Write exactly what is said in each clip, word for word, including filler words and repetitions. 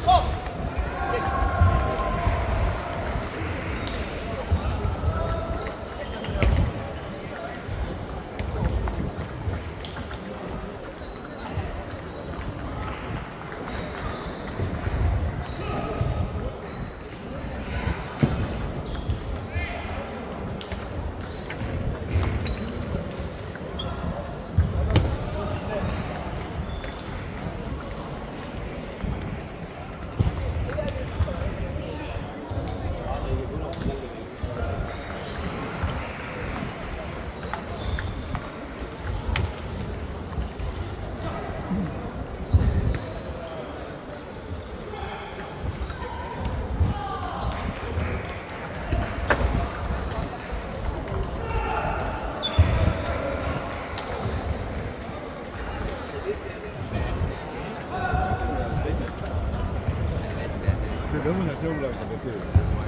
너무 잘 채우려고 못해요.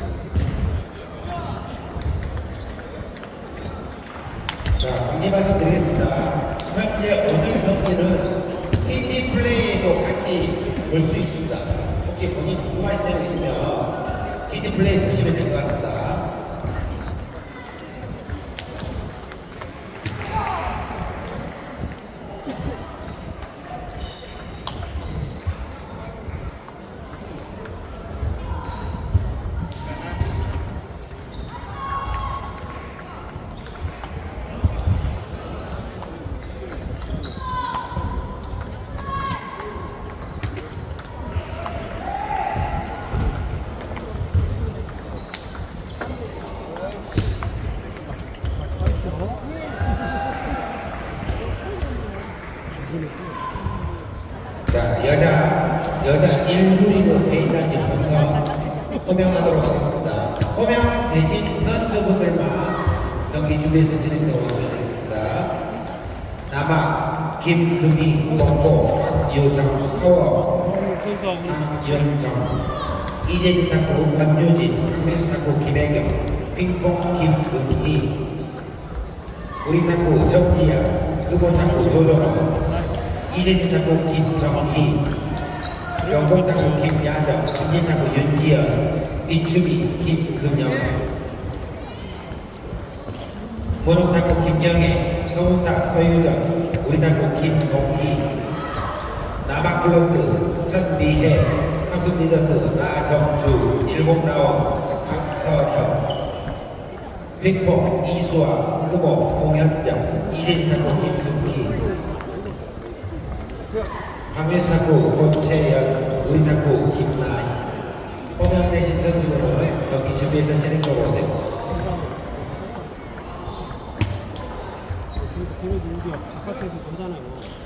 자, 공지 말씀드리겠습니다. 현재 오늘 경기는 케이티 플레이도 같이 볼 수 있습니다. 혹시 본인 궁금하신 점 있으면 케이티 플레이 보시면 될 것 같습니다. 자, 여자, 여자 일 부 리그 페인단지 본선 호명하도록 하겠습니다. 호명 대신 선수분들만 경기 준비해서 진행해 오시면 되겠습니다. 남학, 김금희, 동고, 박유정, 서워, 장연정, 이재진 탁구, 권유진, 박미수 탁구, 김혜경, 핑퐁, 김은희, 우리 탁구, 정지야, 금호 탁구, 조정호, 이재진 탁구 김정희, 영동 탁구 김야정, 김진 탁구 윤지연, 비추미 김근영, 모노 탁구 김영애, 서운탁 서유정, 우리 탁구 김동희, 남학플러스 천미혜, 하순리더스 라정주, 일곱라운 박서현, 빅퐁 이수아, 금호 홍현정, 이재진 탁구 김숙희, 박미수 탁구 고채연, 우리 탁구 김나희. 호명 대신 선수는 경기 준비해서 진행적으로 되고. 그래도 우리 아파트에서 주잖아요.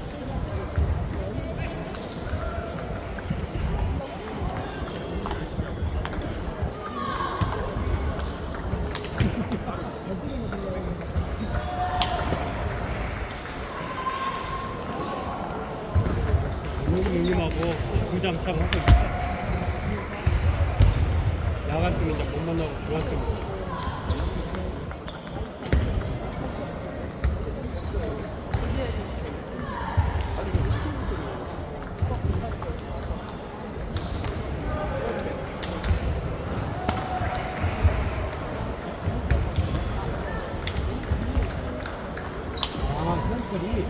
형님하고 주구장창 하고 있어. 야간 때는 이제 못 만나고 주간 때문에. 아, 선수들이.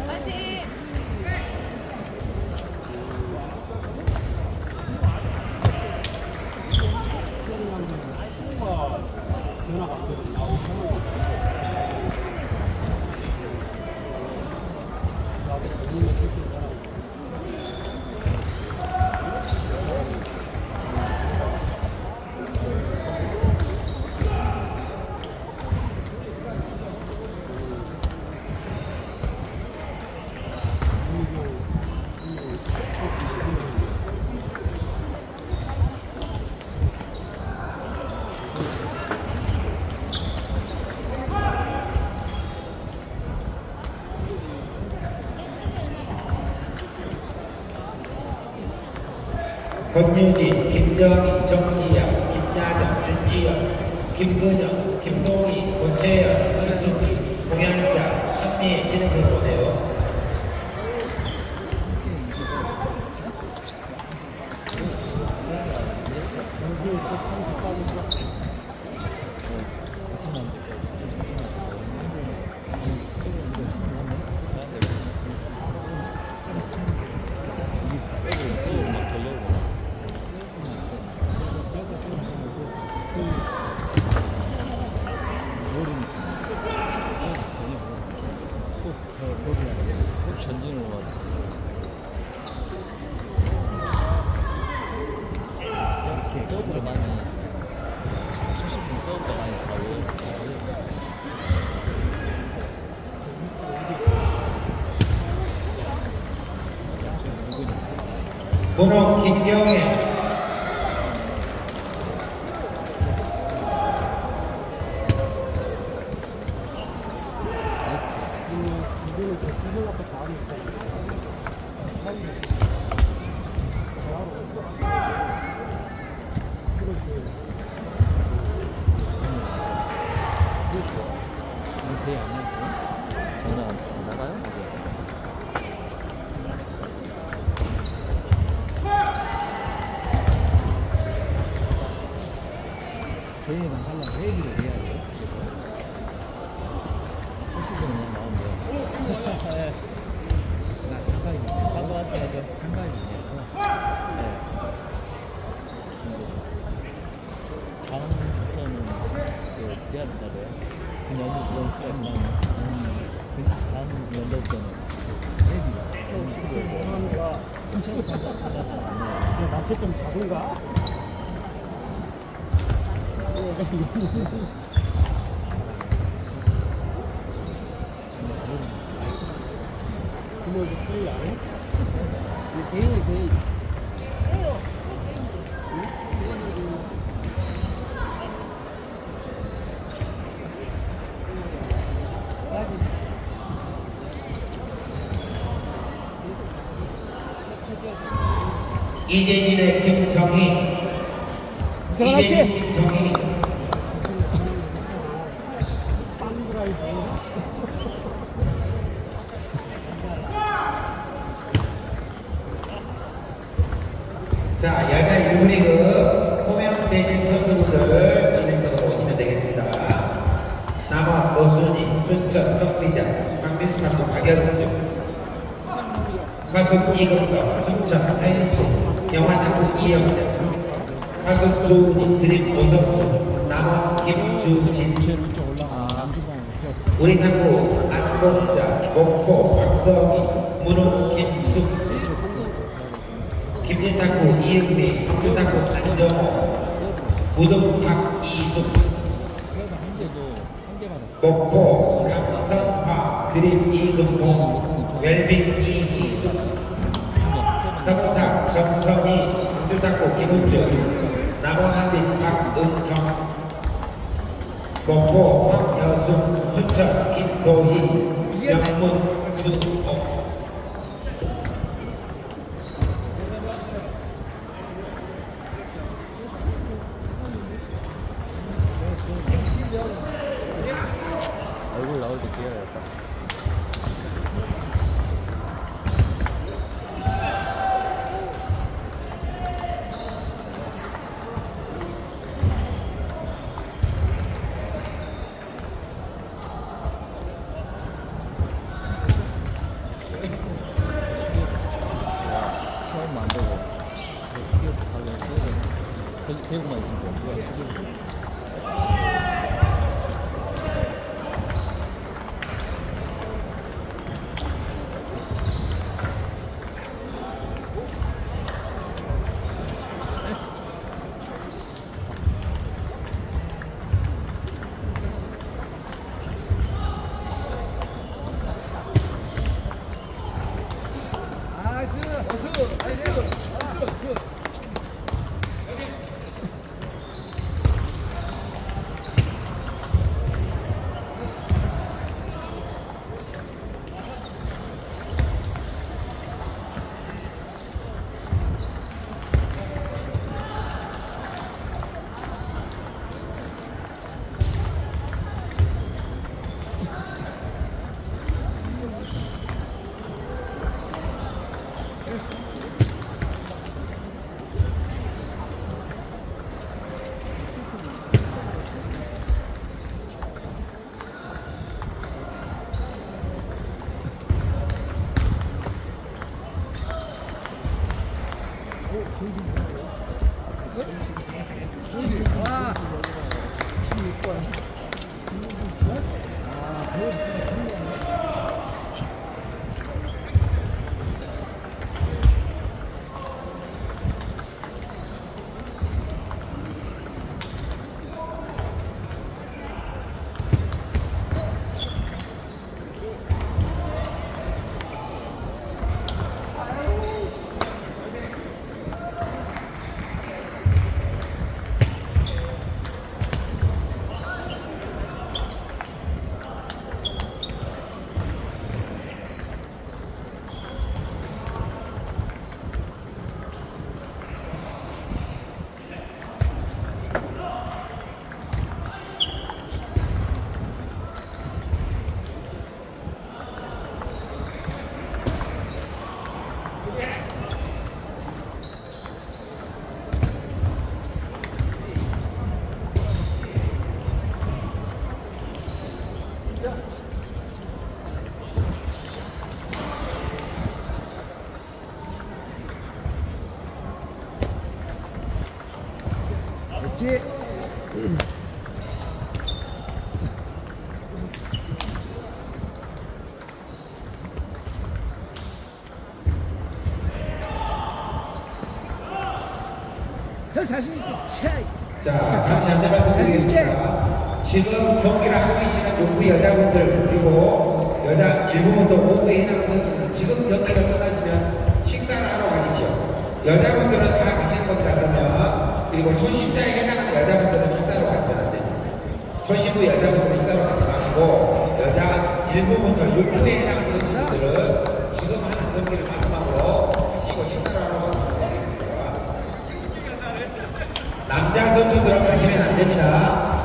권유진, 김정희, 정지야, 김야정, 윤지연, 김근영, 김동희, 고채연, 김숙희, 공연자, 천미 진행해 보세요. 번호 김경애. 이거는 그 구글 앞에 다 하니까. 대회 안 나왔어? 전화 나가요? 대회만 하려면 회비를 내야 돼요? 시즌은 그냥 나오면 돼요. 나 장가입니다. 방금 왔어요. 장가입니다. 네. 다음부터는 그 돼야 된다고요? 그냥 이런 시간만 다음 연도부터는 회비가 좀 시키고 엄청 장가 마치 좀 다른가? 그거 이제 플레이 안 해? 대회 대회 이재진의 김정희. 이재진 김정희. 자, 여자 일 부 리그 호명되신 선수분들 진행석으로 오시면 되겠습니다. 남원, 노순이, 순천, 성미자, 박민수 선수 박연주, 화숙 이금덕, 순천, 한수, 영화탁구 이영대, 화숙 조은희, 드림 오성수, 남원 김주진, 우리 탁구 안봉자, 목포 박성희, 문호 김숙지, 김진탁구 이은미, 황수탁구 안정호, 무등 박이숙, 목포 강성화, 드림 이금봉, 웰빙 이희숙, 서부탁 정성희, 황수탁구 김은준, 남원한빛 박은경, 목포 황여숙, 순천 김도희, 영문 주옥. 얼굴 나올 때 찍어야겠다. 처음 안 되고 스키부터 가려고 써야 대구만 있으면 돼. 누가 그렇지. 더 자신 있게 차. 자, 잠시 안내 말씀드리겠습니다. 지금 경기를 하고 계시는 농구 여자분들 그리고 여자 일부부터 오후에 해당 선수들 지금 경기가 끝났으면 식사를 하러 가십시오. 여자분들은 다 가시는 겁니다. 그러면 그리고 초심자에 해당하는 여자분들은 식사로 가시면 안 됩니다. 초심부 여자분들은 식사로 가지 마시고 여자 일부부터 육부에 해당하는 선수들은 지금 하는 경기를 마지막으로 하시고 식사를 하러 가시면 되겠습니다. 남자 선수들은 가시면 안 됩니다.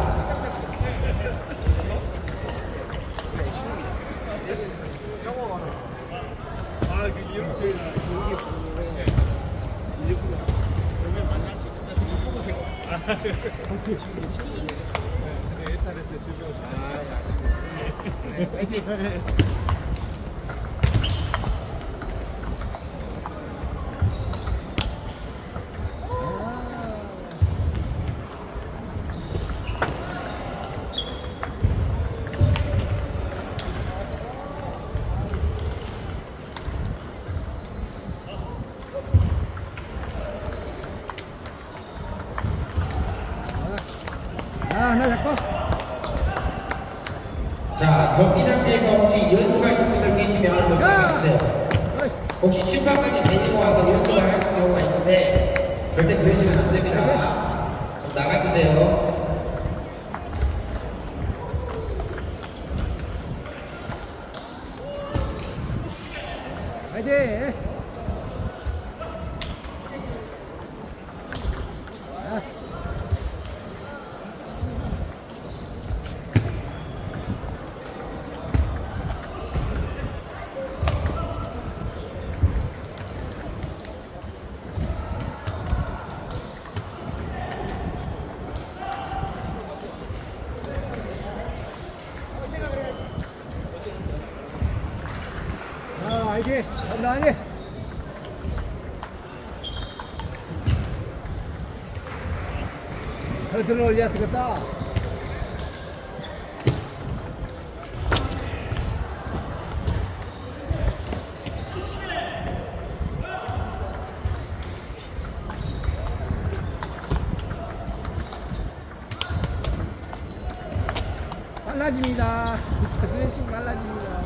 아, 하나 잡고. 자, 경기장에서 혹시 연습하신 분들 계시면 좀 야! 나가주세요. 어이. 혹시 심판까지 데리고 와서 연습을 하는 경우가 있는데 절대 그러시면 안 됩니다. 좀 나가주세요. 화이팅! 자. 아, 화이팅! 올라가니! 더 들어 올렸겠다. 빨라집니다. 스트레칭 빨라집니다.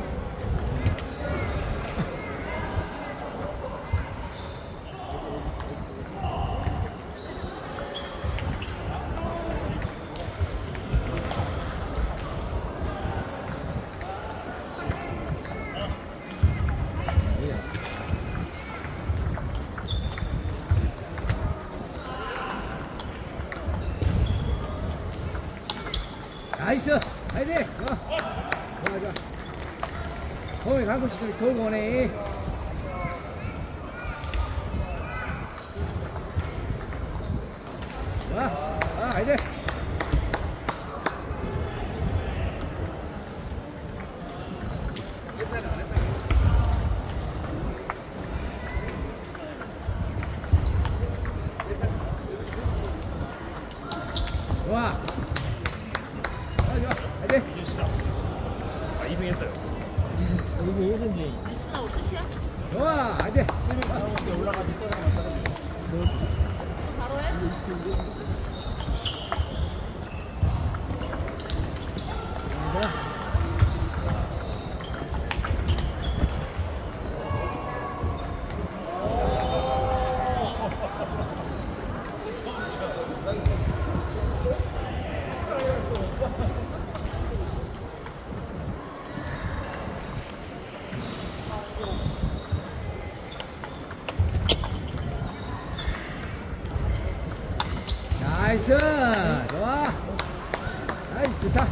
나이스! 화이팅! 좋아! 좋아, 좋아. 거기 가고 싶으면 돌고 오네. 좋아! 아, 화이팅! 좋아! 좋아, 좋아. 화이팅! 아, 이 등 했어요. 여기 예선지. 있어, 끝이야? 좋아! 화이팅! 올라가서 바로 해? 나이스! 좋아! 나이스, 좋다!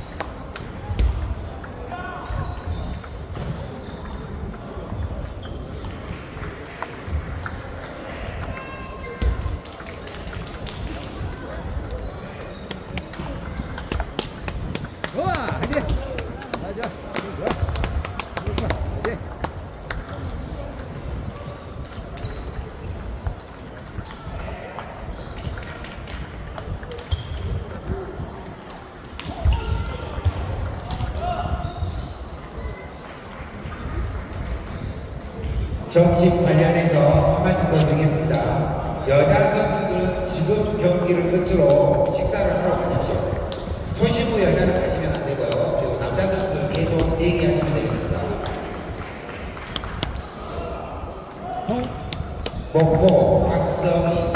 좋아! 화이팅! 좋아, 좋아. 좋아. 좋아. 화이팅! 점심 관련해서 한 말씀 더 드리겠습니다. 여자 선수들은 지금 경기를 끝으로 식사를 하러 가십시오. 초심부 여자는 가시면 안 되고요. 그리고 남자 선수들은 계속 대기하시면 되겠습니다. 목포 박성희.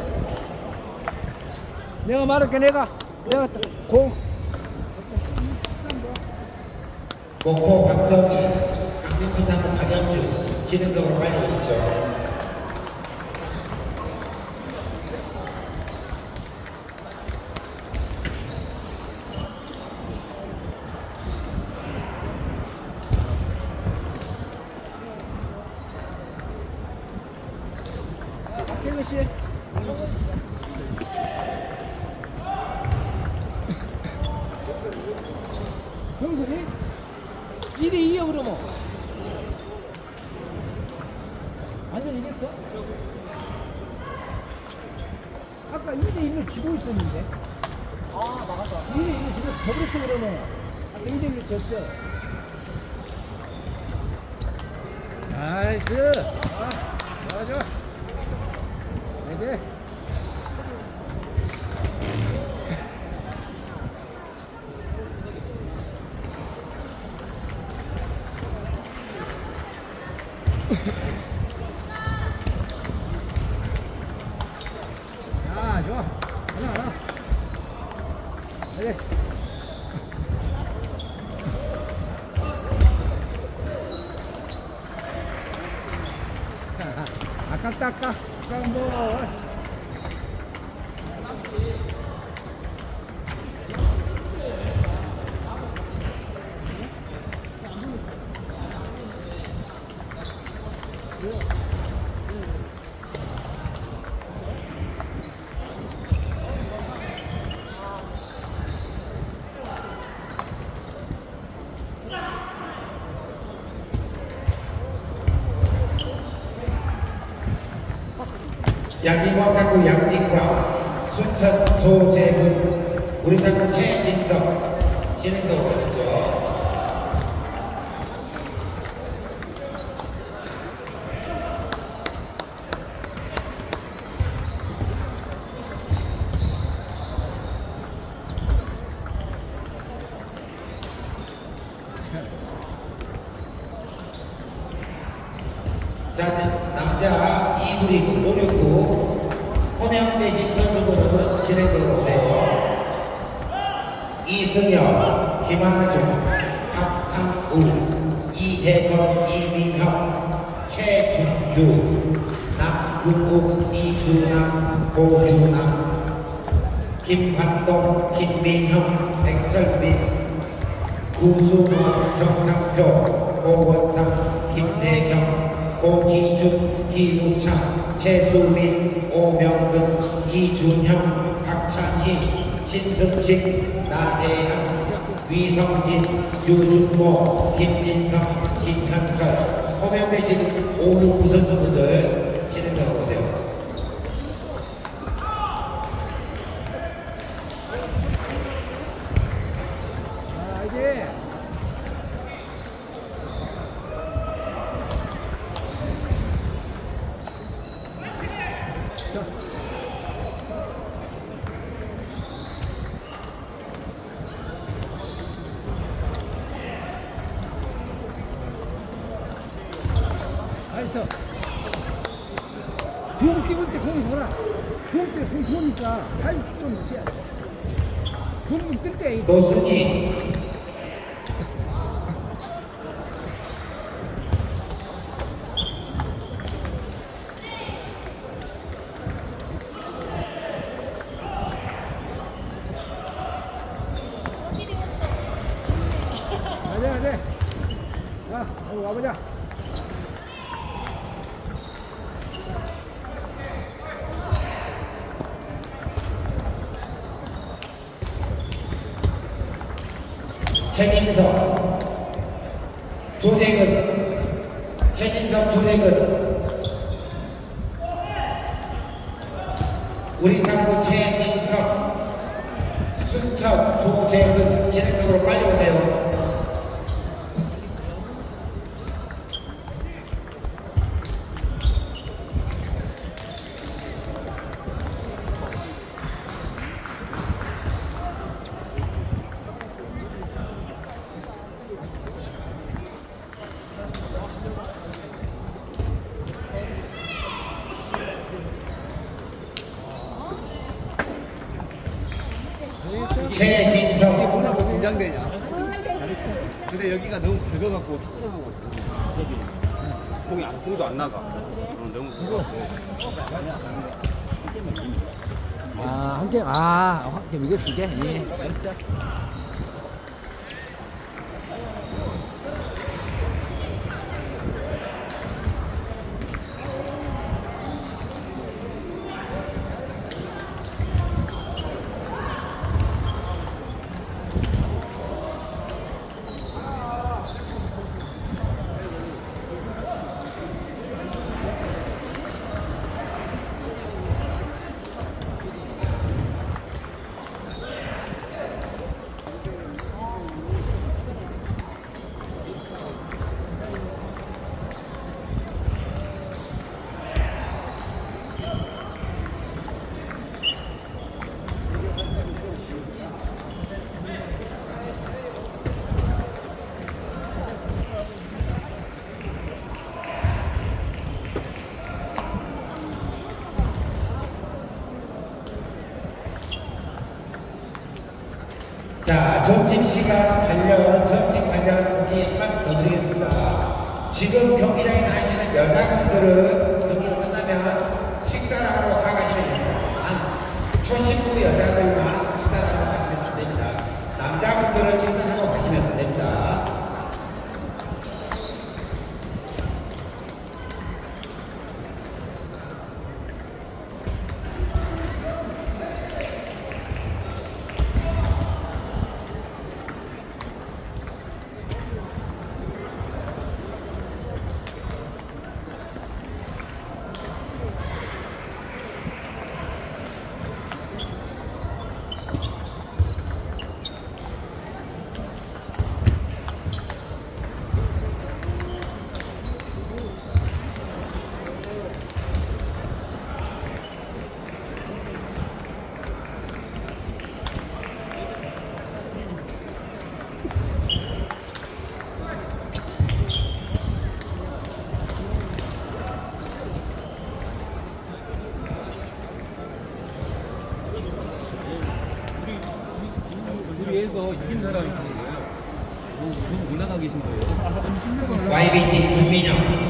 내가 말할게 내가 내가 공 목포 박성희, 강민수 탐구 박연주, 진행석으로 빨리 오십시오. 박태근 씨. 형수님 이 대 이야 그러면 완전 이겼어? 아까 이 대 일로 지고 있었는데 아 나갔다 이 대 일로 지고 져버렸어 그러면 아까 이 대 일로 졌어 나이스 아 좋아 좋아 네네 야, 좋아. 하나, 하나. 그래. 아깝다, 아까. 아까 뭐. 양진광 탁구 양진광, 순천 조재근, 우리 탁구 최진석, 진행석으로 오십시오. 자, 남자 이 부 리그 오륙구 호명 대신 선수분은 진행석으로 오세요. 이승엽, 김한중, 박상우, 이대건, 이민혁, 최준규, 남윤국, 이준남, 고규남, 김환동, 김민형, 백설민, 구수원, 정상표, 오원상, 김대경, 고기준, 기무창, 최수민, 오명근, 이준형, 박찬희, 신승식, 나대향, 위성진, 유준모, 김진성, 김현철, 호명되신 오륙구 선수분들 진행석으로 오세요. 아, 이제. 알았어. 공 끼고 때 공이 돌아. 공 때 공이 도니까 타임 좀 넣지. 공 뜰 때. 노순이, 가자 가자. 자, 여기 와보자. 최진석, 조재근, 최진석, 조재근, 우리 탁구 최진석, 순천, 조재근, 진행석으로 빨리 오세요. 이게 최진성, 뭐라고 긴장되냐? 근데 여기가 너무 밝아갖고 탁구하고 공이 안 쓰기도 안 나가. 어, 너무 아, 한 게임, 아, 한 게임 이겼어, 이게? 예. 알았어. 자, 점심시간 관련, 점심 관련 고기 말씀 더 드리겠습니다. 지금 경기장에 나가시는 여자분들은 경기가 끝나면 식사를 하러 다 가시면 됩니다. 한 초신부 여자들만 식사를 하러 가시면 안 됩니다. 남자분들은 식사하러 가시면 안 됩니다. 우리에서 이긴 사람이 있는 거예요. 누구, 누구 올라가 계신 거예요? 와이비티 김민영.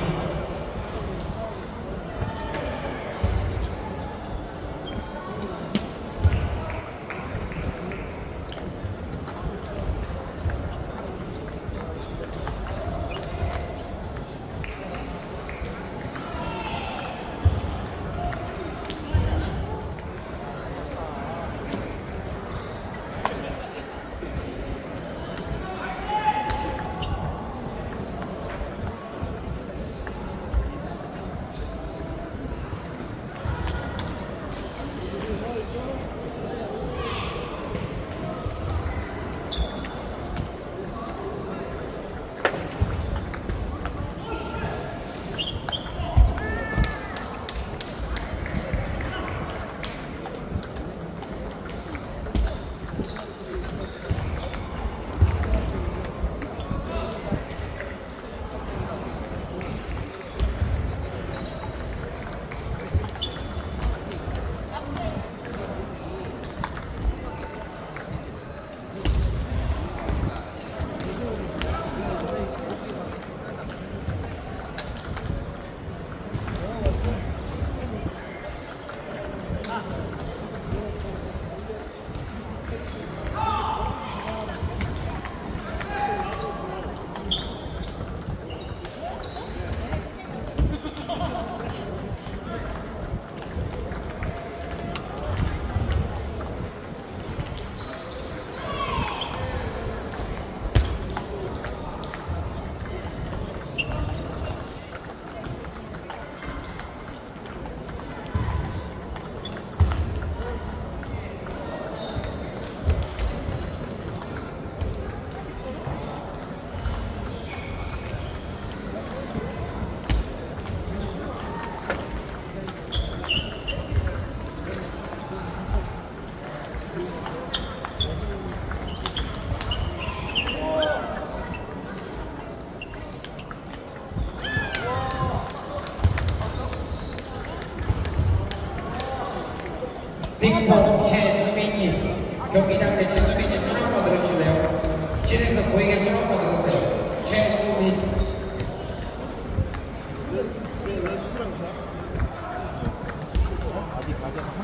빅본 최수빈님 경기장 대체수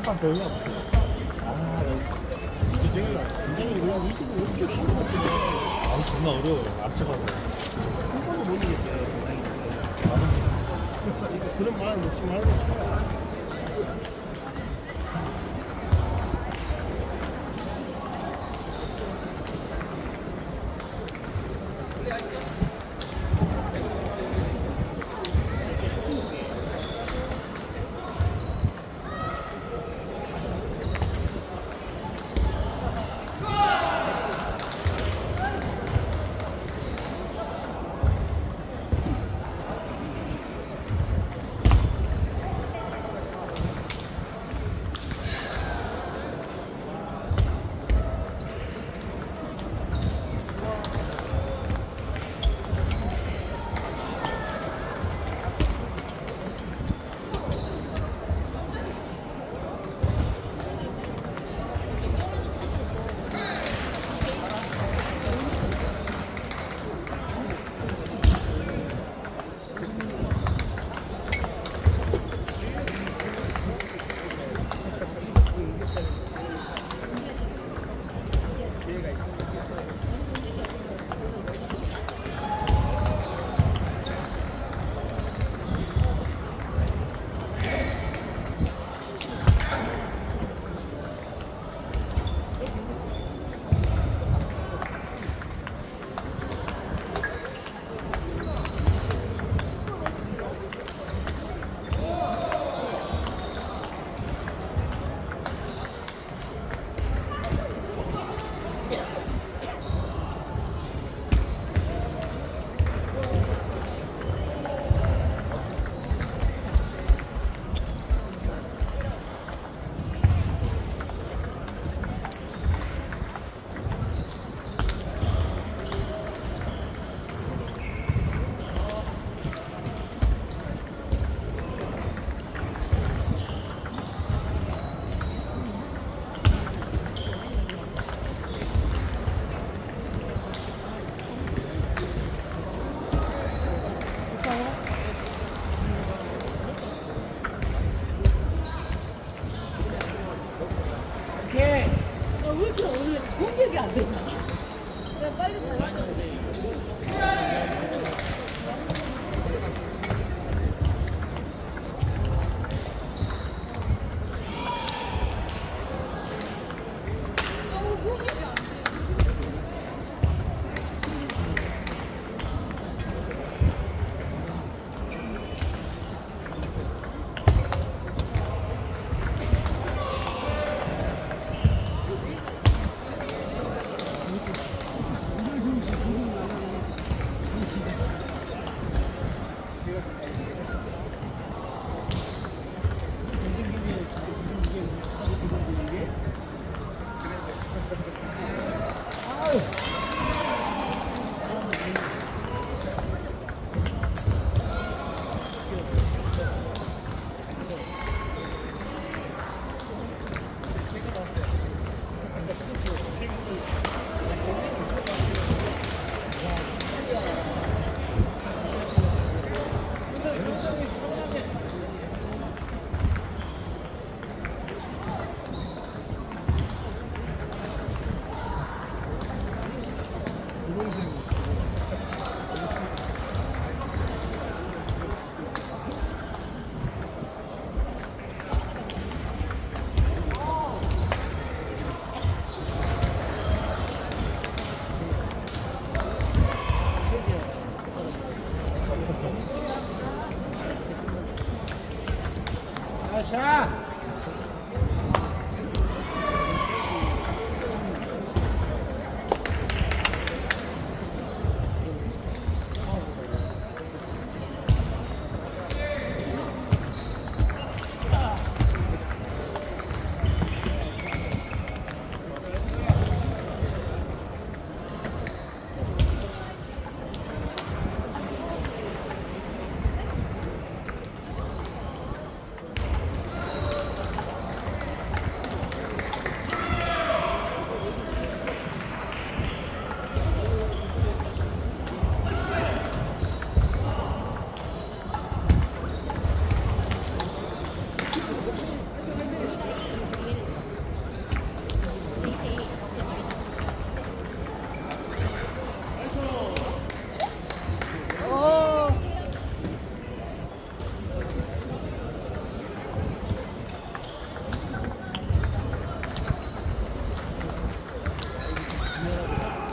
한판 더 해야 돼. 아, 굉장히 그냥 이기고 엄청 쉬운 것 같은데. 아, 정말 어려워요. 앞쳐가서. 한 번도 못 이겼대. 그러니까 그런 말 놓지 말고 쳐라.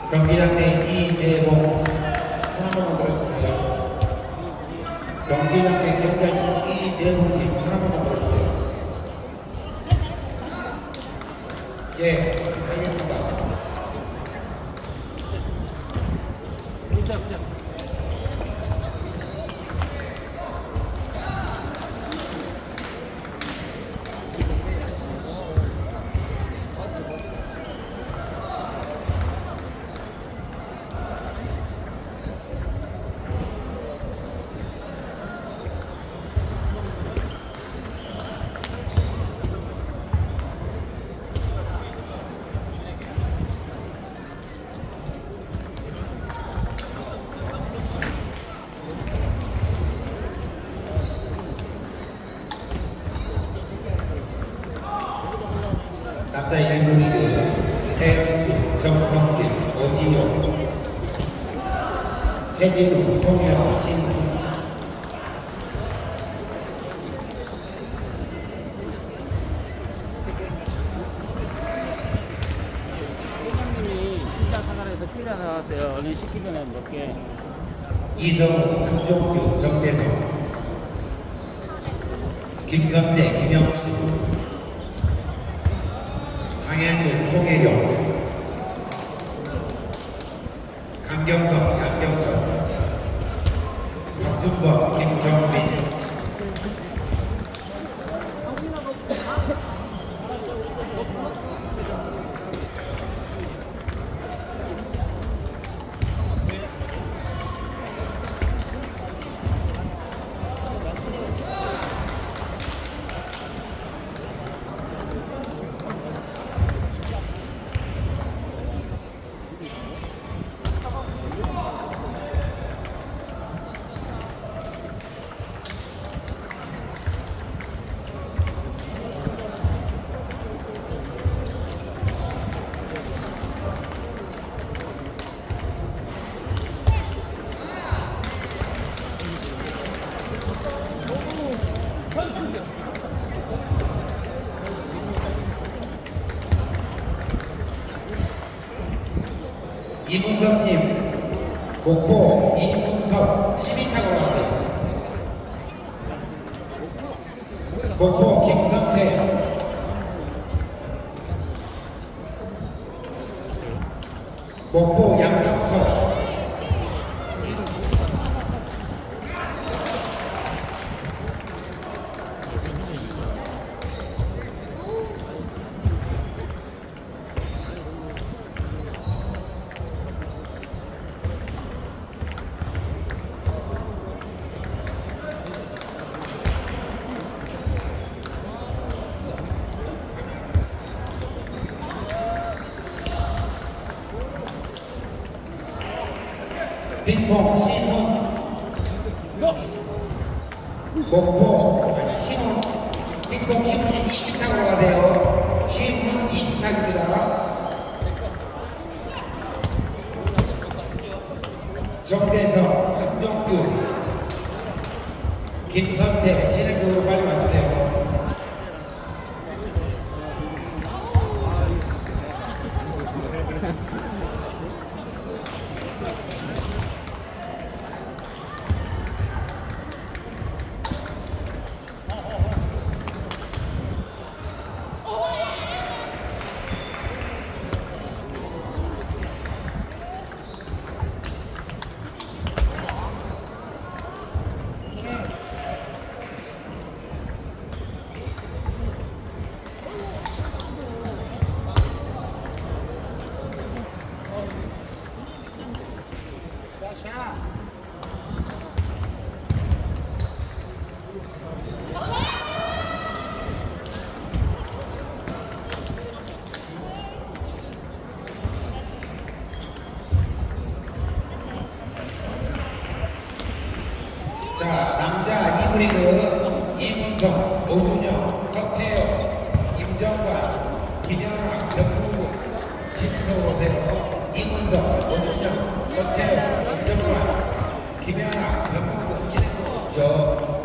경기장 내 이재봉 하나만 들어주세요. 경기장 내 경기장 이재봉님 하나만 들어주세요. 예, 알겠습니다. 남자 일 부 리그 태영수, 정성빈, 오지용, 최진우, 송혜영, 신훈. 회장님이 피자 사관에서 피자 나왔어요. 얼른 식기 전에 먹게. 이성우, 한종규, 정대성, 김선재, 김영수, 장현준, 송혜경, 강경석, 양경철, 박준범, 김경민. 이문섭님, 목포 이문섭 시민 타고 가세요. 목포 김성태, 목포 양정철, 빈봉 시문, 목포 아니 시문, 빈봉 시문이 이십 타고 가세요. 시문 이십 타입니다. 정대성, 한종규, 김선태 진행적으로 빨리 와주세요. 자, 남자 이 부 리그 이문성, 오준영, 서태영, 임정관, 김현아, 변부구 진행석으로 오세요. 이문성, 오준영, 서태영, 임정관, 김현아, 변부구 진행석으로 오죠.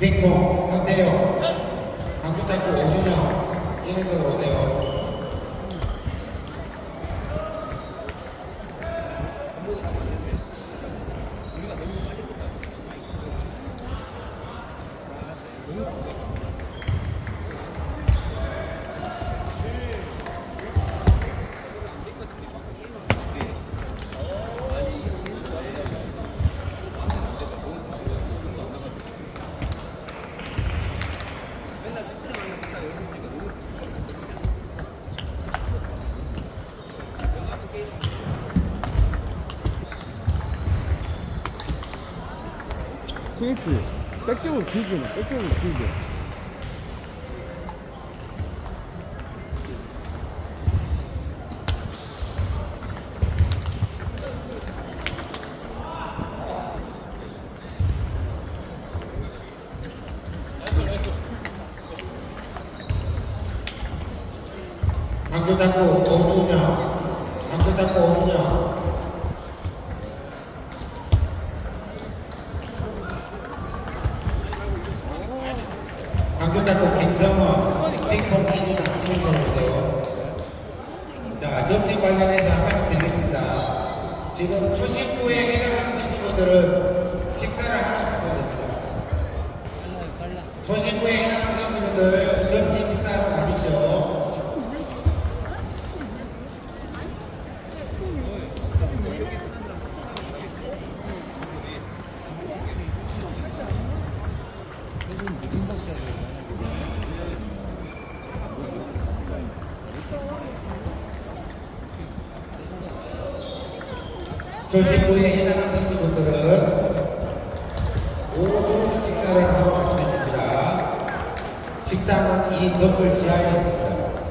빅봉 현대요. 강주 탁구 오준영 진행으로 오세요. 스위치 백점은 길게 백점은 길게 강주 탁구 오준영 강주 탁구 오준영 강주 탁구 김성원 빅봉 이준아 진행으로 오세요. 자, 점심 관련해서 한 말씀 드리겠습니다. 지금 초심부에 해당하는 선수분들은 식사를 하나 가도 됩니다. 초심부에 해당하는 선수분들 점심 식사하러 가십시오. 초심부에 해당하는 선수분들은 모두 식사를 하고 가시면 됩니다. 식당은 이 건물 지하에 있습니다.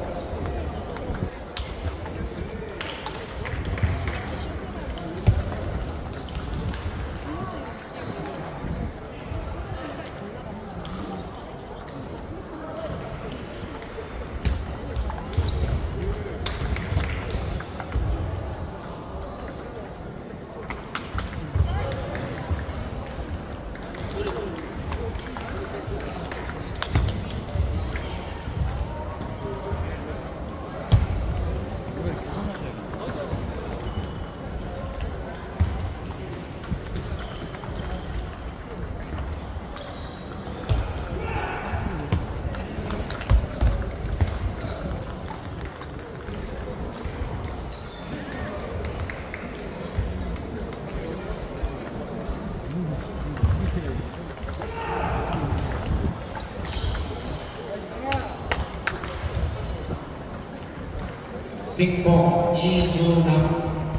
빅봉 이준남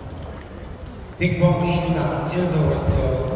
빅봉 이준남 진행석으로 있죠.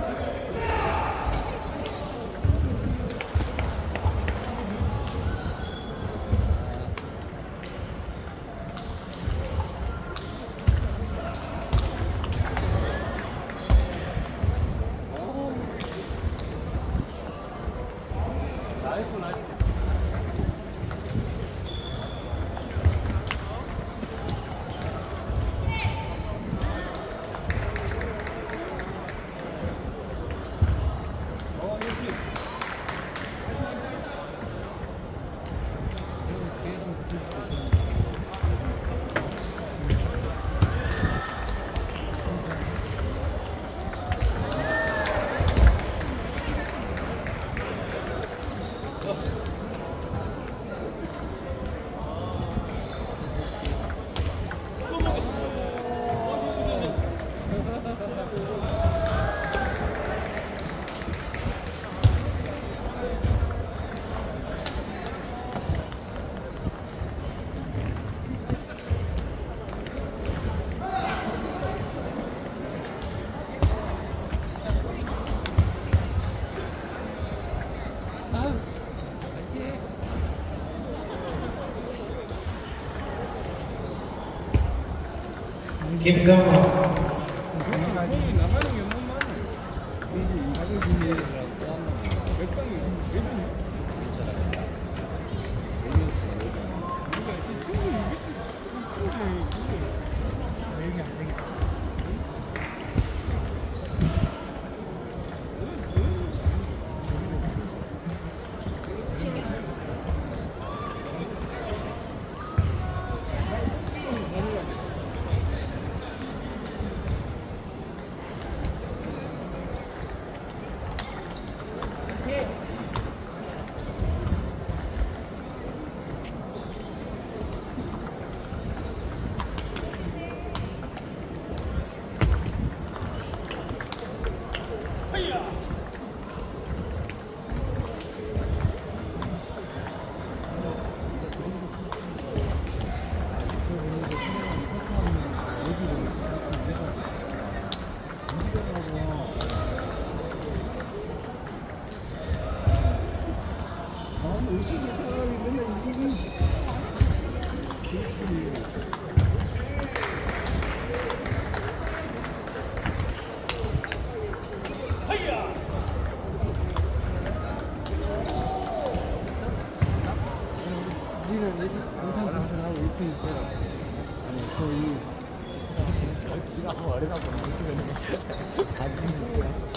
김성원 이 지가 한번 어려다 보면 어쩌면 가슴이 있어요.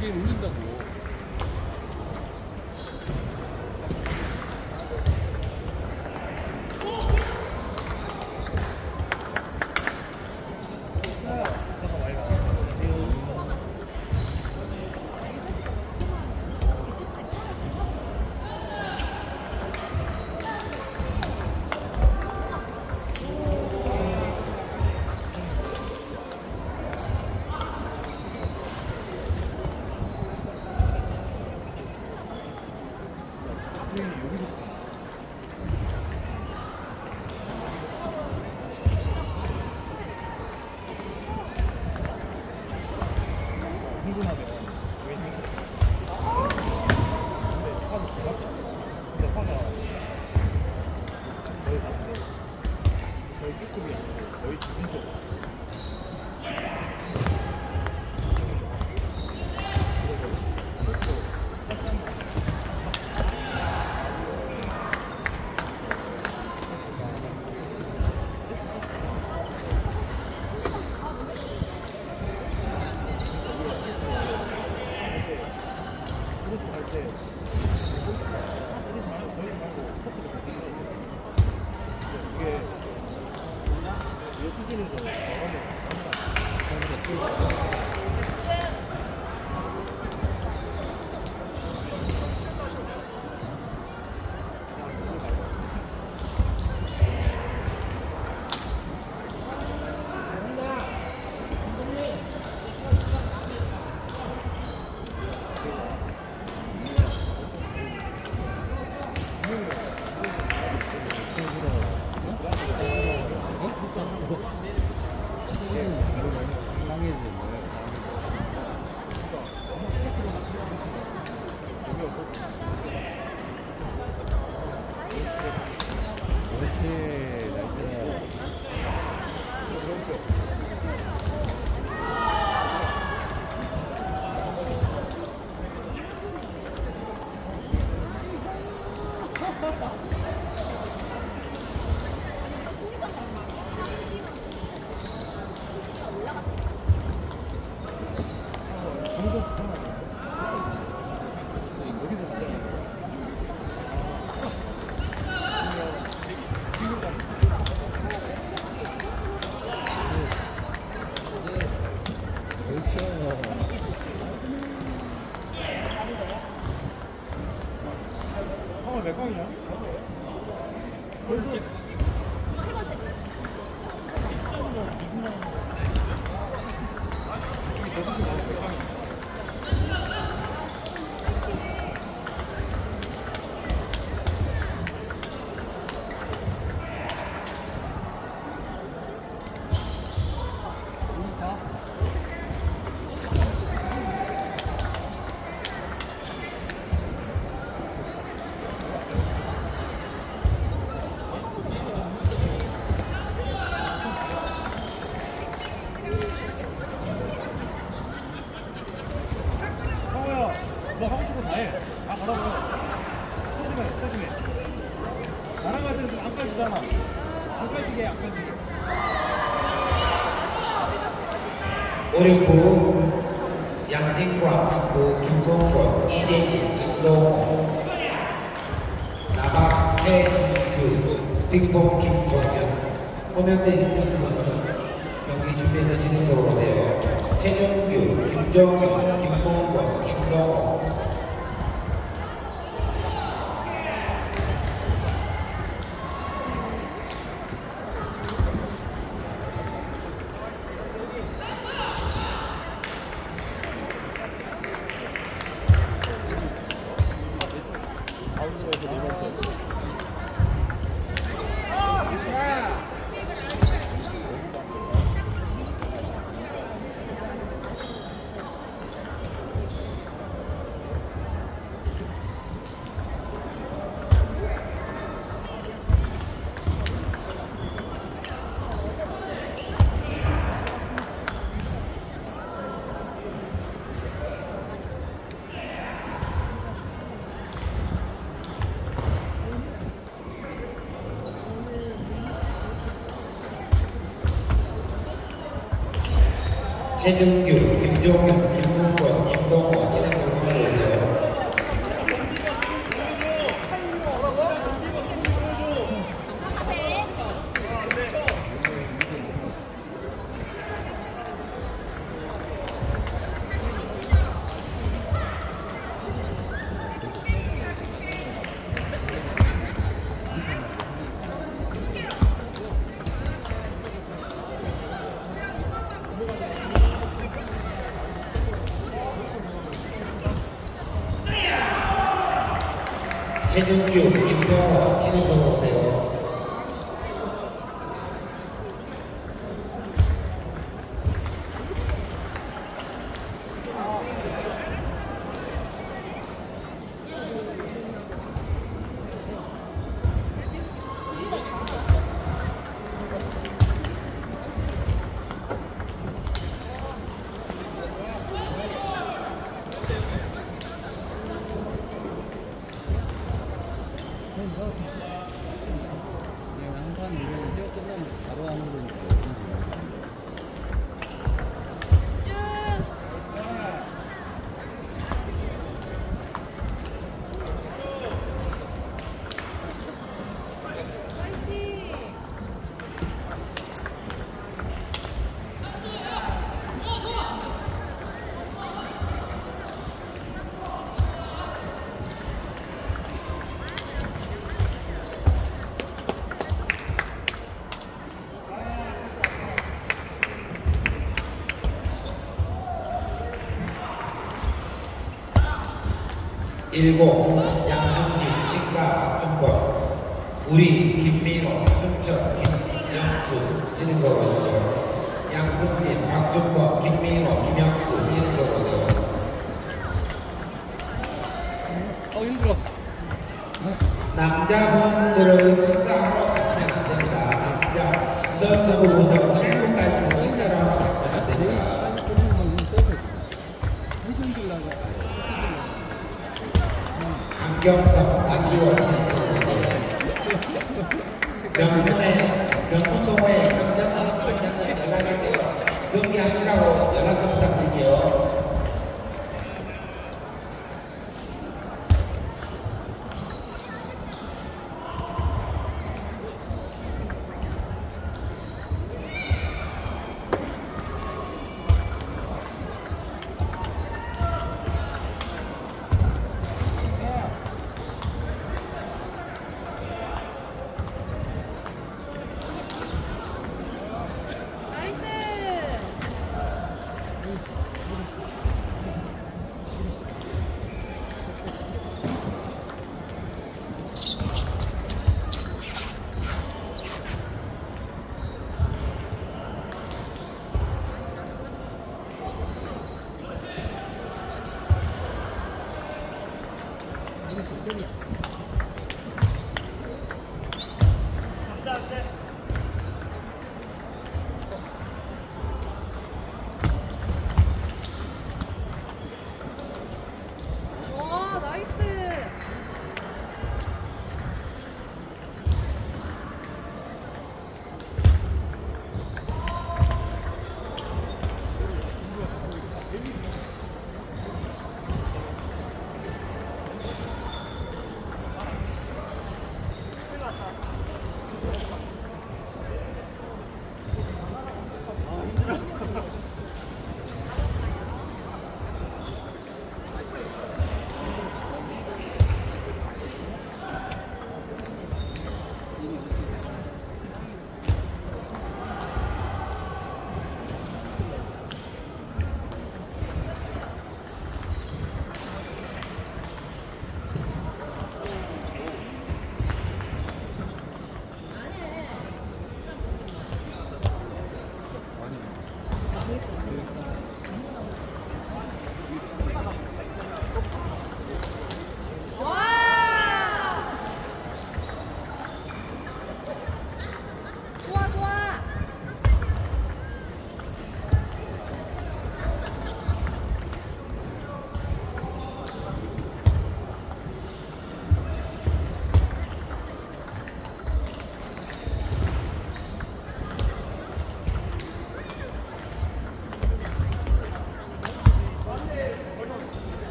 게임 올린다고. 몇 강이야? 너 하고 싶은 거 다 해. 다 걸어버려. 소심해, 소심해. 나랑 할 때는 좀 안 까지잖아. 안 까지게, 안 까지게. 오륙부 양진과 탁구 김동건 이재기 김동호 나박 해준규 빅봉 김동현 호명되신 선수는 경기 준비해서 진행적으로 돼요. 최준규 김정윤 김봉건 김동호 최준규, 김종현, 김문권, 임동호 진행적으로 보내주세요. 최준규, 임동호 진행적으로 오세요. 그냥 한판 이런 뛰어 끝나면 바로 하는 거니까. 일곱 양승진, 신가, 박준범, 우리, 김민호, 순천, 김영수 진행적으로 오죠. 양승진, 박준범, 김민호, 김영수 진행적으로 오죠. 어 힘들어. 남자분들은 식사하러 가시면 안 됩니다. 남자 선수부부터 칠 분까지 식사를 하러 가시면 안 됩니다. 강경석, 남기원 명문의 명문동호회 강경석 관장님 연락해서 경기하시라고 연락 좀 부탁드릴게요. 와, 나이스.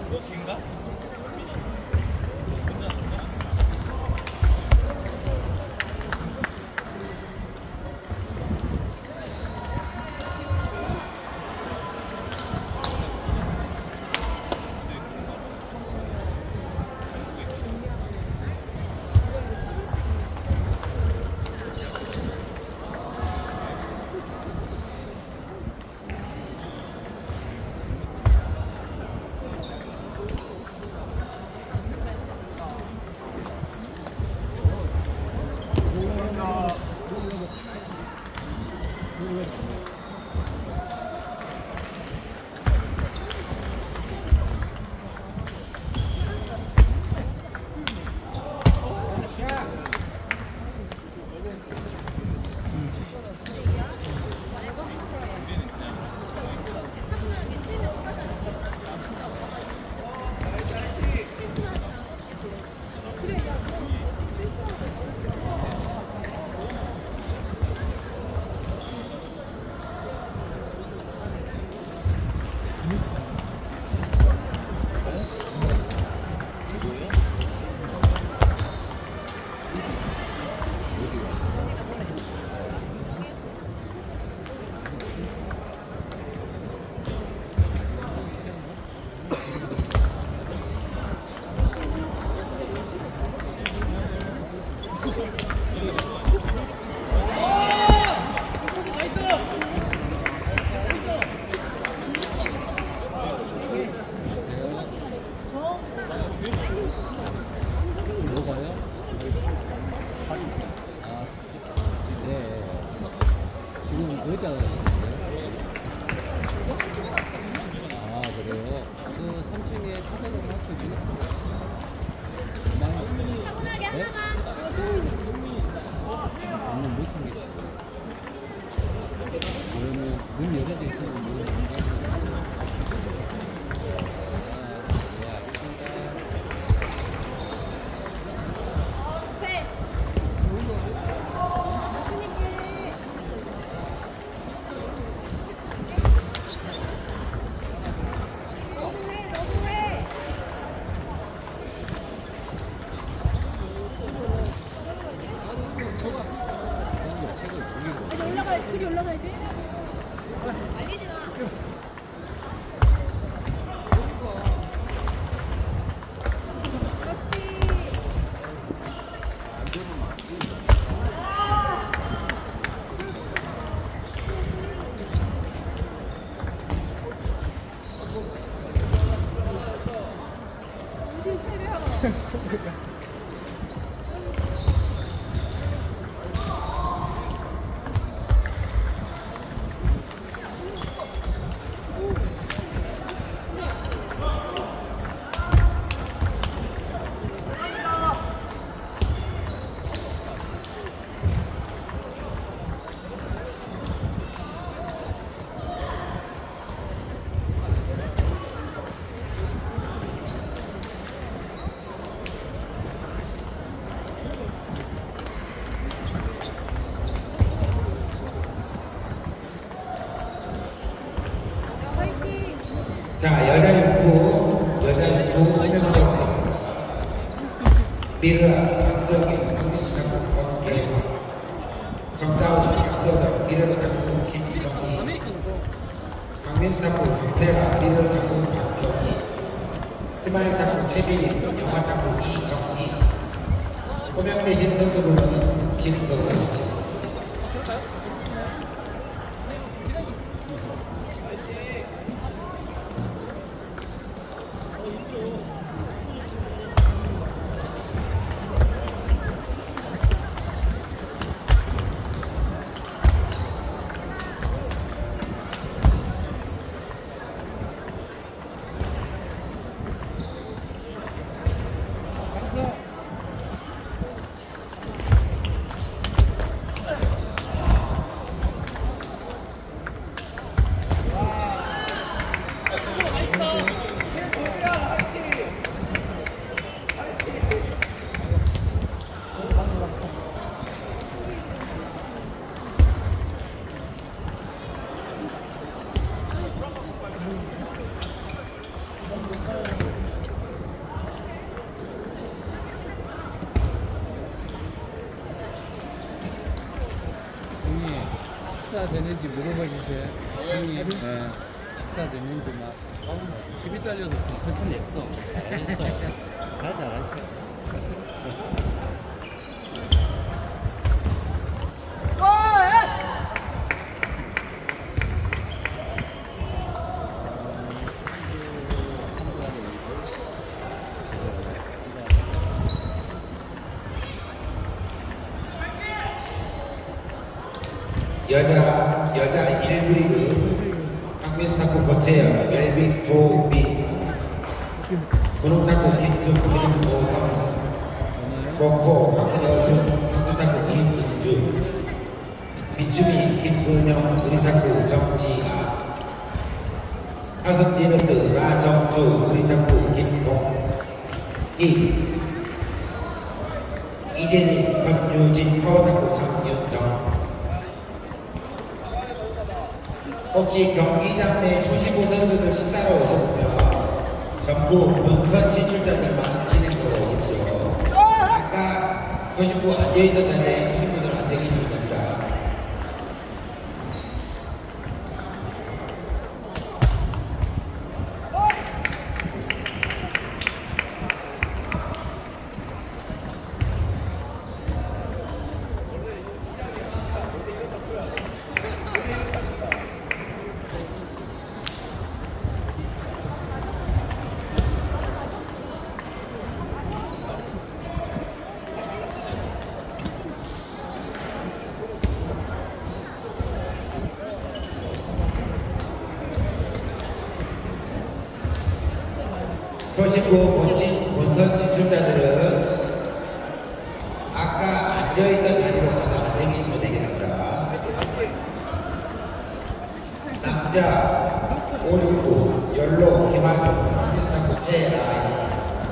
뭐가요? 아, 네. 지금 여기다 아, 그래요? 그 삼 층에 사선으로 할수 차분하게 하나만. 방문 못 챙겼어. 그러면 문 열어져 있으면 문 오케이. 너도 해, 너도 해. 아니, 올라가야 돼. 그리 올라가야 돼. 말리지 마. 그렇지. 정신 차려. 화이팅. 자, 여자 육구, 여자 육구 설명하겠습니다. 미르아, 박정희, 강민수 탁구, 권계성, 정다운, 박서정, 미르아 탁구, 김성희, 강민수 탁구, 강세라, 미르아 탁구, 박경희, 스마일 탁구, 최빈희, 영화 탁구, 이정희, 호명대신 선수로는 김성희. 식사 됐는지 물어봐 주세요. 형님, 네. 식사 됐는지 막. 집이 딸려서 좀 천천히 했어. 잘했어. 다 잘했어. 여자 여자 일 부 리그 강민수 탁구 거채연 웰빅 조비 구름 탁구 김수 김모 삼 목포 박여수 탁구 탁구 김은주 비추미 김근영 우리 탁구 정지아 하선 디너스 라정주 우리 탁구 김동희 이재진 박유진 파워탁구 장윤정. 혹시 경기장 내 초심고 선수들 식사로 오셨으면 전부 본선 진출자들만 진행으로 오십시오. 아까 초심고 앉아있던 자리에 초심고들 안 계시면 됩니다. 초심고 본신, 본선 진출자들은 아까 앉아있던 자리로 가서 앉아 계시면 되겠습니다. 남자 오십구 연로 김한중 미스터코 최라인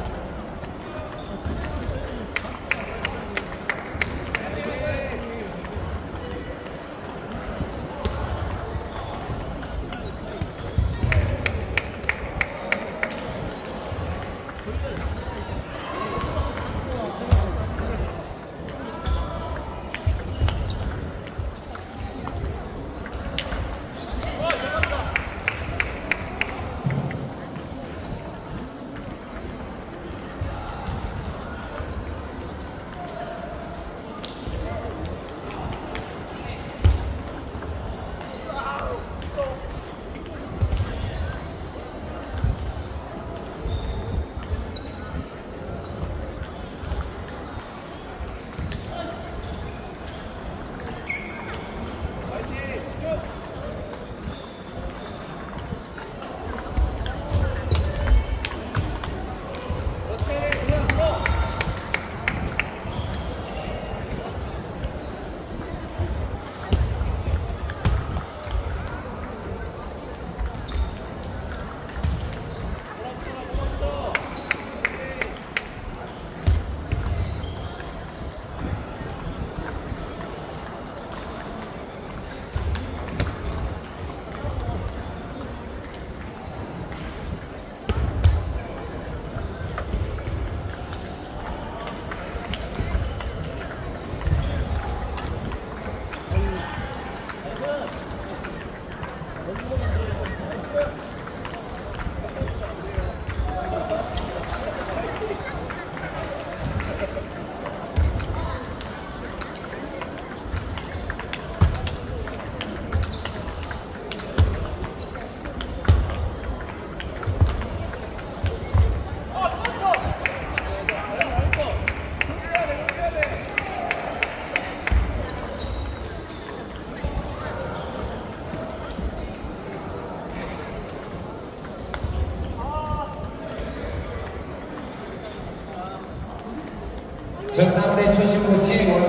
전남대 초심고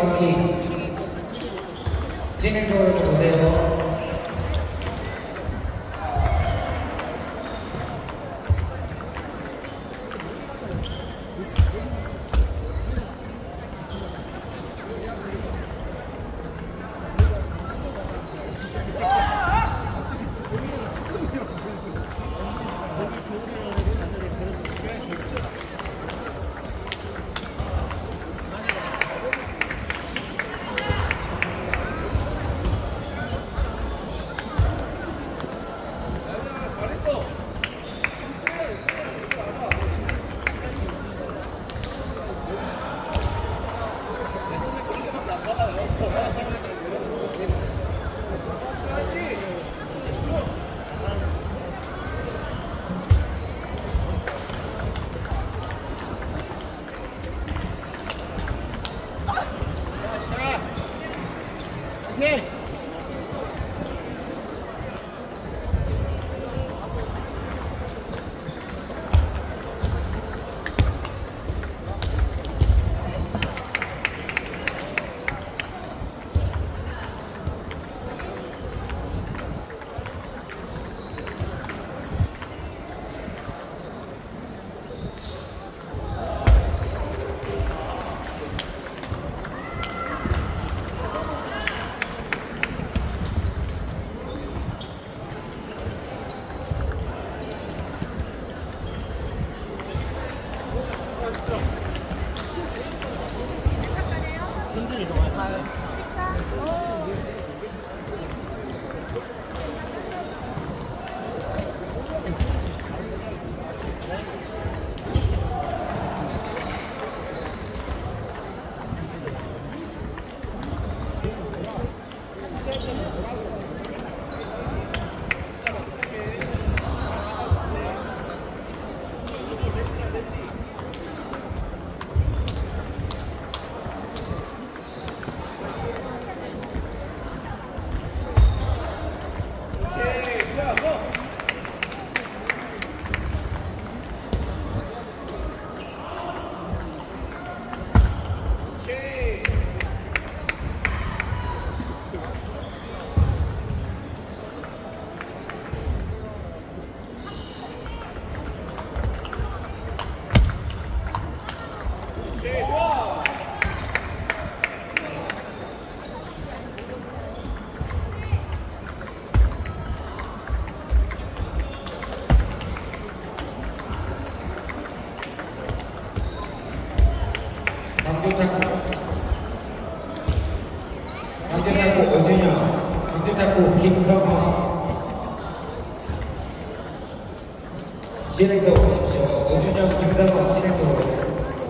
최원희 진행도로 좀 오세요. 식사? 어. 강제탁구 강제탁구 어준영, 강제탁구 김성헌. 진행서 오십시오. 어준영, 김성헌 진행서 오십시오.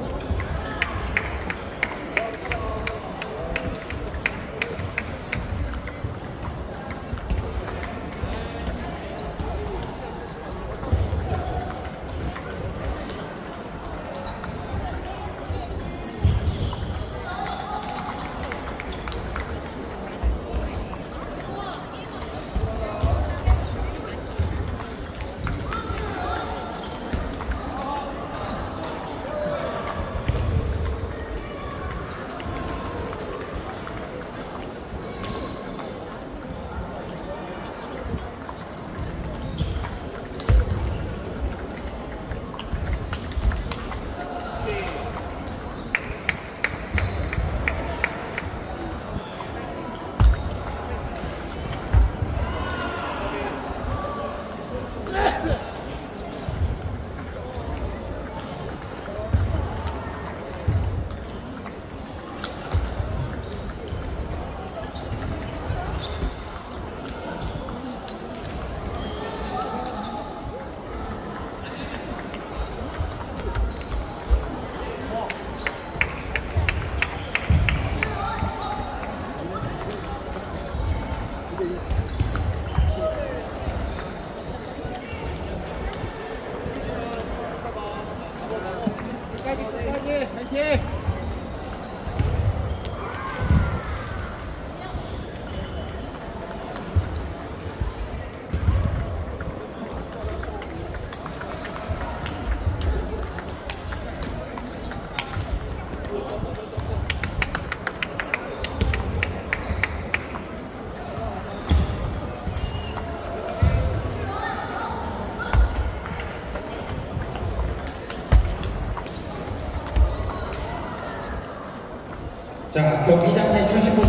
자, 경기장 내 초심부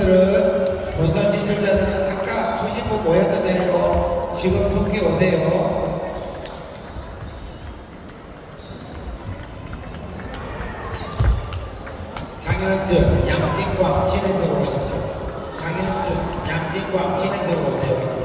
선수들은 본선 진출자들은 아까 초심부 모였던 자리로 지금 속히 오세요. 장현준, 양진광 진행석으로 오십시오. 장현준, 양진광 진행석으로 오세요.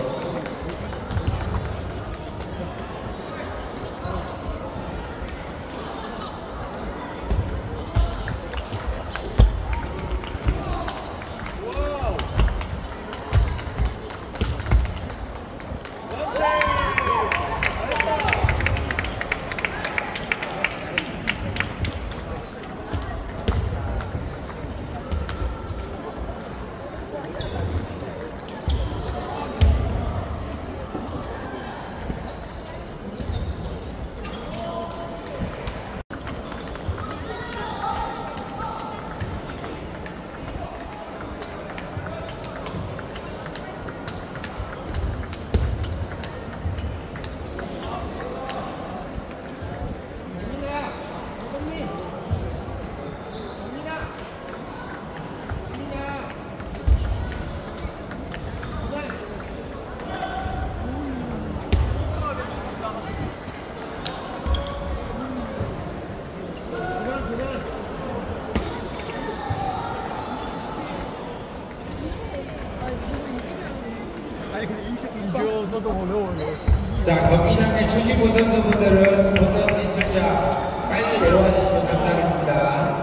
자, 경기장의 초심부 선수분들은 본선 진출자 빨리 내려와 주시면 감사하겠습니다.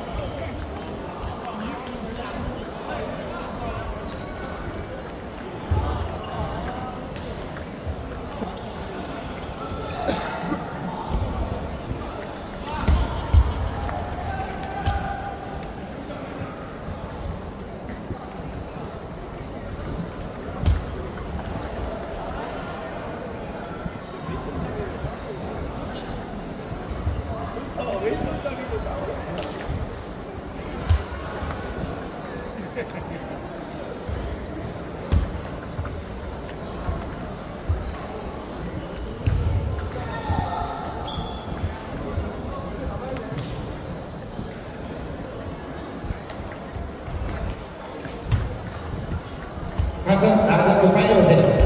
가서 나가고 빨리 오세요.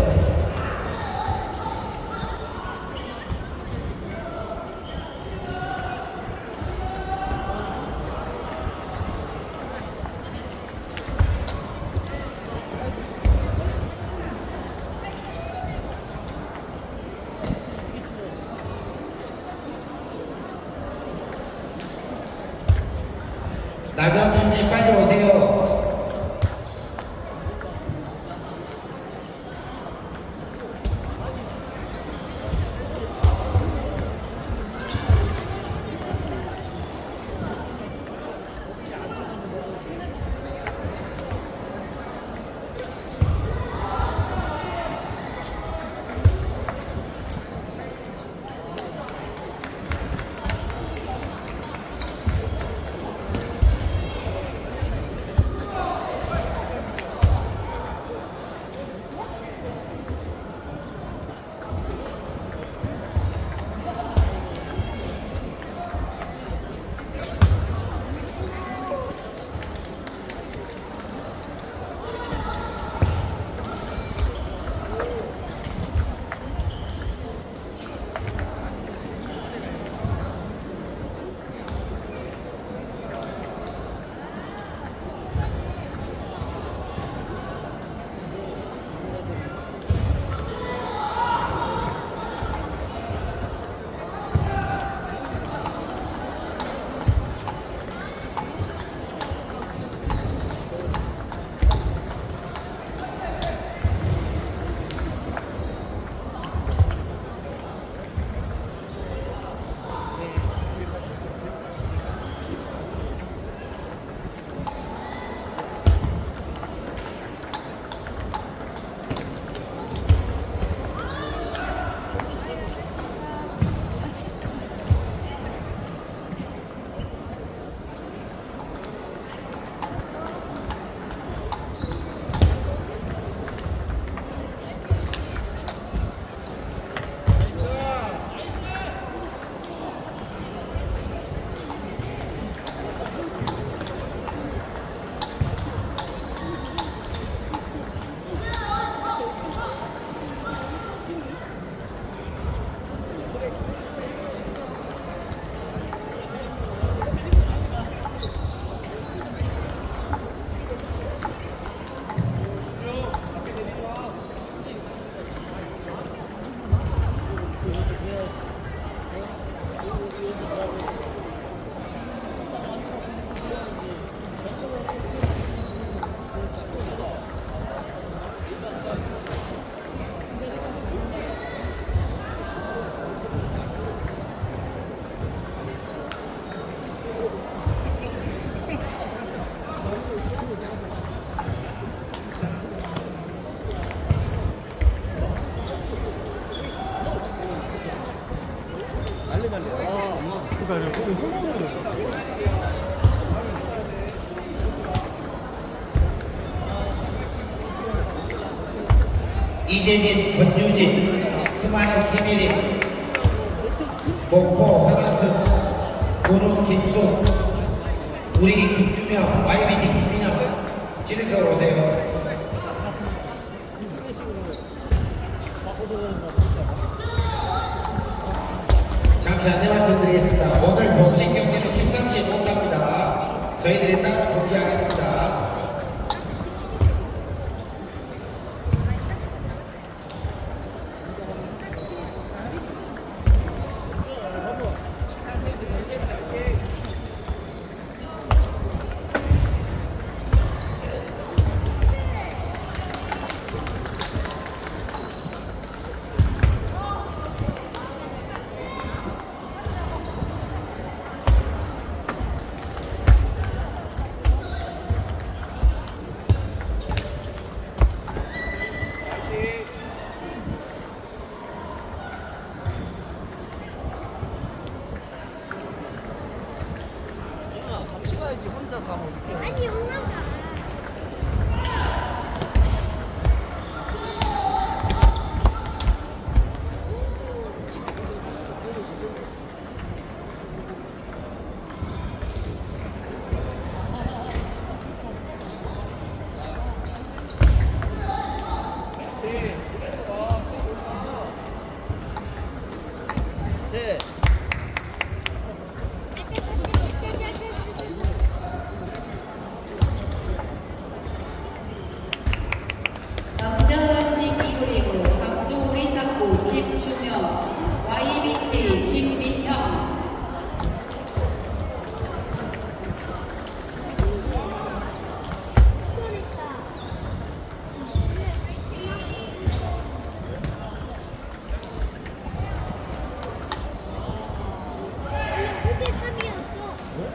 나경준님 빨리 오세요. 이재진, 권유진, 스마일 김일임, 목포 황현순, 고rum 김송, 우리 김주명, 와이비디 김민영, 진행석으로 오세요. 잠시 안내 말씀드리겠습니다. 오늘 복싱 경기는 십삼 시에 못합니다. 저희들이 따로 공지하겠습니다. 있어야지 혼자 가면 어떡해. 아니 엄마가 제 남자 단식 이브리그 강조리 탁구 김주명, 와이비티 김민형. 그게 삼이었어.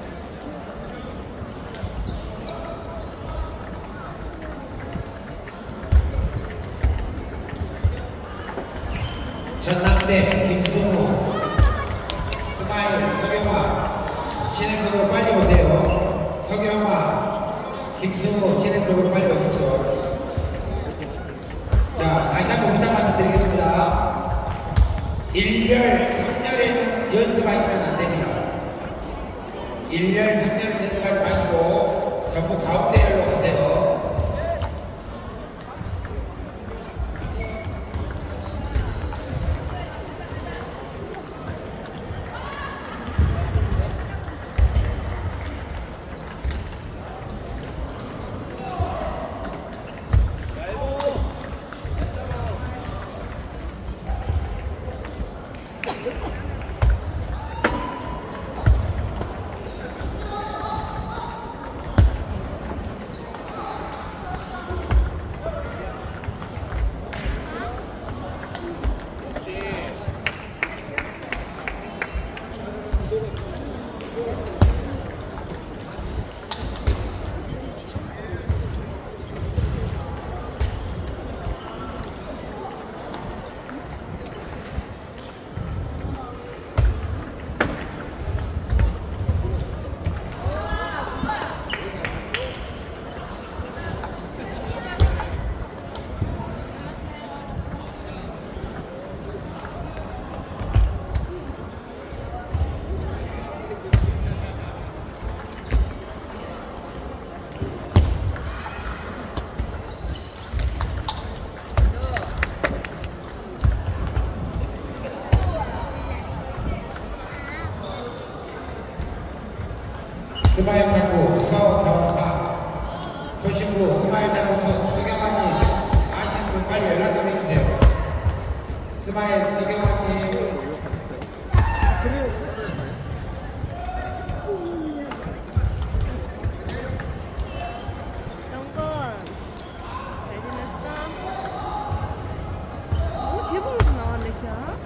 전남대 김승우 스마일 서경화 진행석으로 빨리 오세요. 서경화 김승우 진행석으로 빨리 오십시오. 자, 다시 한번 부탁 말씀드리겠습니다. 일 열 삼 열에는 연습하시면 안 됩니다. 일 열 삼 열은 연습하지 마시고 전부 가운데 열로 가세요. 스마일 탁구 서경화 초신부 스마일 탁구 서경화님 아시는 분 빨리 연락 좀 해주세요. 스마일 서경화님 영건 잘 지냈어? 오 제법으로 나왔네 시야.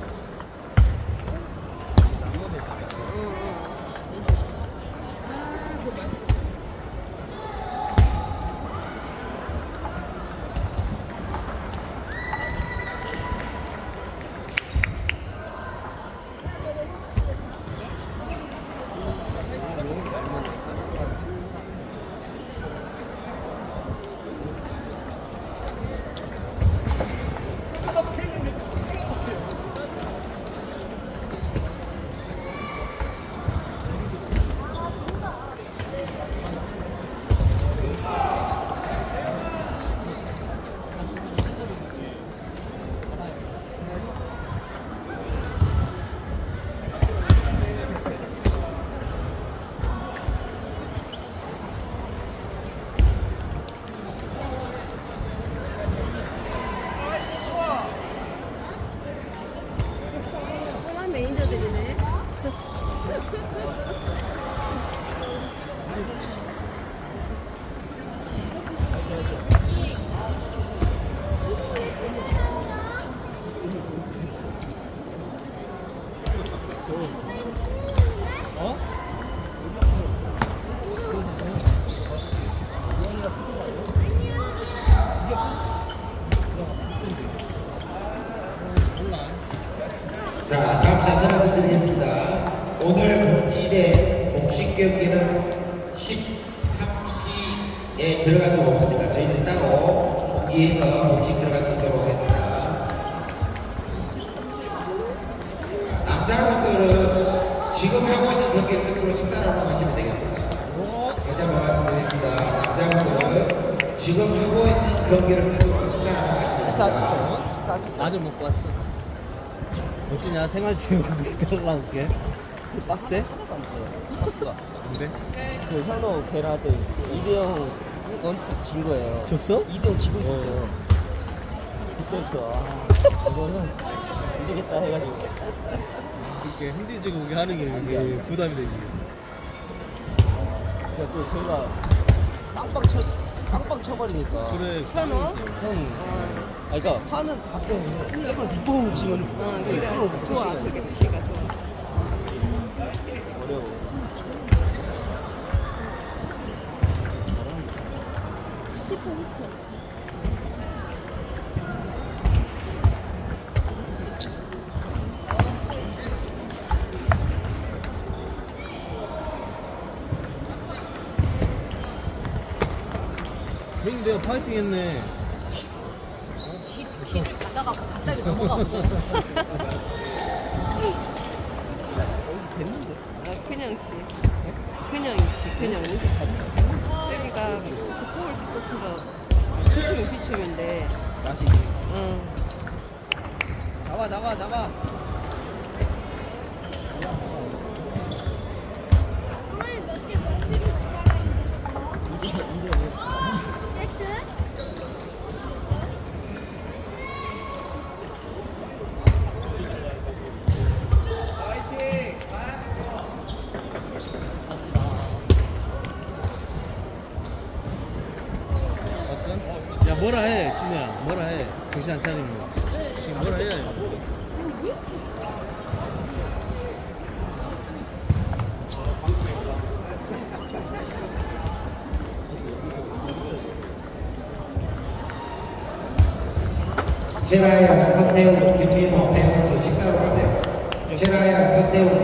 매니저들이네. 자, 잠시 안내 말씀드리겠습니다. 오늘 복지대 복식 경기는 십사 들어갈 수가 없습니다. 저희는 따로 공기에서 공식 들어갈 수 있도록 하겠습니다. 남자분들은 지금 하고 있는 경기를 끝으로 식사를 하러 가시면 되겠습니다. 다시 한번 말씀드리겠습니다. 남자분들은 지금 하고 있는 경기를 끝으로 식사를 하러 가시면 됩니다. 식사하셨어요? 식사하셨어요? 아직 먹고 왔어. 어찌냐 생활체육 갔다 올게. 빡세? 그래? 그 현호 걔랑 때 이 대 영 원투 진 거예요. 졌어? 이 대 영 지고 있었어요. 그때부터 아, 이거는 안 되겠다 해가지고. 이렇게 힘들지고 오게 하는 게 이게 부담이 되지. 그러니까 또 저희가 빵빵 쳐 빵빵 쳐버리니까. 그래. 현호? 형. 아, 그러니까 화는 바뀌었는데 이걸 빗봉 치면 어, 그래. 좋아. 그렇게 드시가 좋아. 어려워. 형님 내가 파이팅 했네. 힘을 가다가 갑자기 넘어가거든. 어디서 뵀는데? 아, 근영 씨. 근영이 씨. 근영 연습하다. 저기가 골 뒷거프로 피치면 피치면데. 맛이. 응. 잡아 잡아 잡아. 야 뭐라 해 진우야 뭐라 해 정신 안 차리면 지금 뭐라 해. 제라야, 선대웅, 김민호, 대선수 식사로 가세요. 제라야, 선대웅,